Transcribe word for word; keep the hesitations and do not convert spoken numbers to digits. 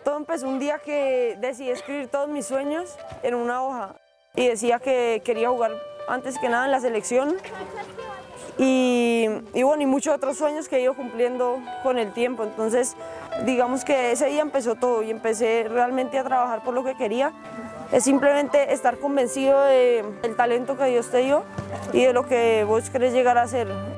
Todo empezó un día que decidí escribir todos mis sueños en una hoja y decía que quería jugar antes que nada en la selección y, y bueno, y muchos otros sueños que he ido cumpliendo con el tiempo. Entonces, digamos que ese día empezó todo y empecé realmente a trabajar por lo que quería. Es simplemente estar convencido del talento que Dios te dio y de lo que vos querés llegar a ser.